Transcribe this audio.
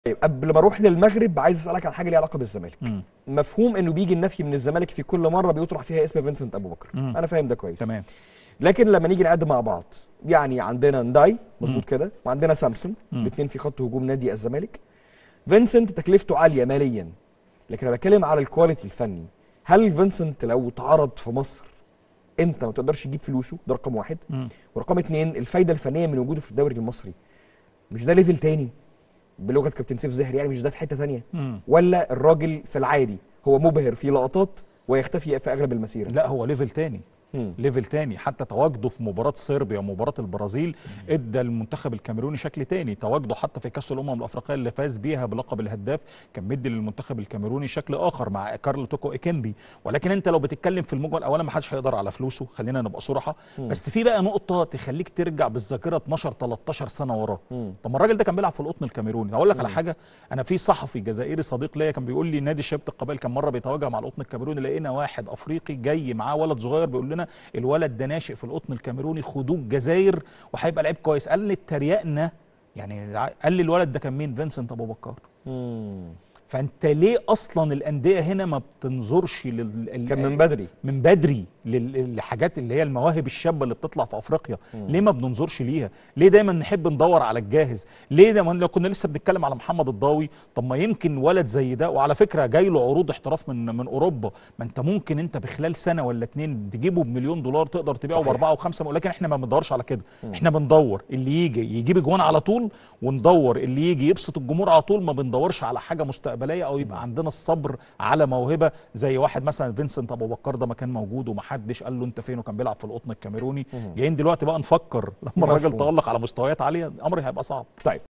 طيب قبل ما اروح للمغرب عايز اسالك عن حاجه ليها علاقه بالزمالك. مفهوم انه بيجي النفي من الزمالك في كل مره بيطرح فيها اسم فينسنت ابو بكر. انا فاهم ده كويس تمام. لكن لما نيجي نعد مع بعض يعني عندنا نداي مظبوط كده وعندنا سامسون الاثنين في خط هجوم نادي الزمالك. فينسنت تكلفته عاليه ماليا لكن انا بتكلم على الكواليتي الفني. هل فينسنت لو اتعرض في مصر انت ما تقدرش تجيب فلوسه؟ ده رقم واحد. ورقم اتنين الفايده الفنيه من وجوده في الدوري المصري مش ده ليفل تاني بلغه كابتن سيف زاهر، يعني مش ده في حته ثانيه؟ ولا الراجل في العادي هو مبهر في لقطات ويختفي في اغلب المسيره؟ لا هو ليفل تاني. ليفل تاني، حتى تواجده في مباراة صربيا ومباراة البرازيل ادى المنتخب الكاميروني شكل تاني. تواجده حتى في كأس الأمم الأفريقية اللي فاز بيها بلقب الهداف كان مدي للمنتخب الكاميروني شكل آخر مع كارل توكو إيكيمبي. ولكن أنت لو بتتكلم في المجمل أولا ما حدش هيقدر على فلوسه، خلينا نبقى صراحة. بس في بقى نقطة تخليك ترجع بالذاكرة 12 13 سنة وراه. طب ما الراجل ده كان بيلعب في القطن الكاميروني. هقول لك على حاجة، أنا في صحفي جزائري صديق ليا كان بيقول لي نادي شباب القبائل كان مرة بيتواجه مع القطن الكاميروني، لقينا واحد أفريقي جاي معاه ولد صغير بيقول لنا الولد ده ناشئ في القطن الكاميروني، خدوه الجزائر وهيبقى لعيب كويس. قال لي اتريقنا يعني، قال لي الولد ده كان مين؟ فينسنت ابو بكر. فانت ليه اصلا الانديه هنا ما بتنظرش كان من بدري لحاجات اللي هي المواهب الشابه اللي بتطلع في افريقيا؟ ليه ما بننظرش ليها؟ ليه دايما نحب ندور على الجاهز؟ ليه ده لو كنا لسه بنتكلم على محمد الضاوي، طب ما يمكن ولد زي ده، وعلى فكره جاي له عروض احتراف من اوروبا، ما انت ممكن انت بخلال سنه ولا اتنين تجيبه بمليون دولار تقدر تبيعه باربعه وخمسه، ولكن احنا ما بندورش على كده. احنا بندور اللي يجي يجيب اجوان على طول، وندور اللي يجي يبسط الجمهور على طول. ما بندورش على حاجه مستقبليه او يبقى عندنا الصبر على موهبه زي واحد مثلا فينسنت ابو بكر ده ما كان موجود ومحدش قال له انت فين، وكان بيلعب في القطن الكاميروني. جايين دلوقتي بقى نفكر لما الراجل تألق على مستويات عاليه الامر هيبقى صعب. طيب